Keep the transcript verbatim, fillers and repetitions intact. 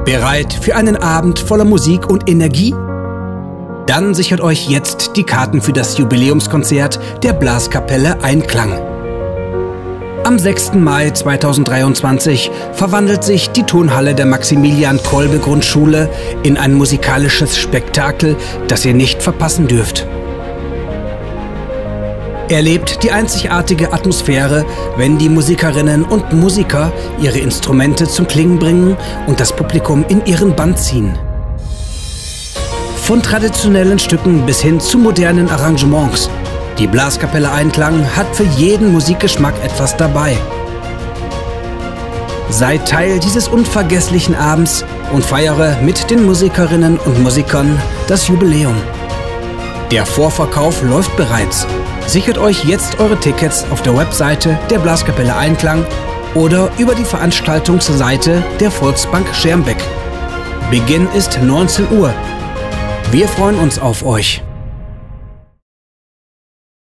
Bereit für einen Abend voller Musik und Energie? Dann sichert euch jetzt die Karten für das Jubiläumskonzert der Blaskapelle Einklang. Am sechsten Mai zweitausenddreiundzwanzig verwandelt sich die Turnhalle der Maximilian-Kolbe-Grundschule in ein musikalisches Spektakel, das ihr nicht verpassen dürft. Erlebt die einzigartige Atmosphäre, wenn die Musikerinnen und Musiker ihre Instrumente zum Klingen bringen und das Publikum in ihren Bann ziehen. Von traditionellen Stücken bis hin zu modernen Arrangements. Die Blaskapelle Einklang hat für jeden Musikgeschmack etwas dabei. Sei Teil dieses unvergesslichen Abends und feiere mit den Musikerinnen und Musikern das Jubiläum. Der Vorverkauf läuft bereits. Sichert euch jetzt eure Tickets auf der Webseite der Blaskapelle Einklang oder über die Veranstaltungsseite der Volksbank Schermbeck. Beginn ist neunzehn Uhr. Wir freuen uns auf euch.